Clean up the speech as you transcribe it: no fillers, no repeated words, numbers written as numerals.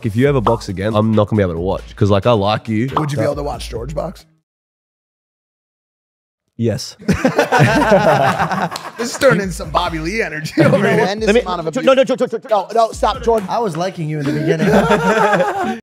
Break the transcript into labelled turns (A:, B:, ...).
A: If you ever box again, I'm not gonna be able to watch because like I like you.
B: Would you be able to watch George box?
A: Yes.
B: This is turning into some Bobby Lee energy over here.
C: No, stop, Jordan.
D: I was liking you in the beginning.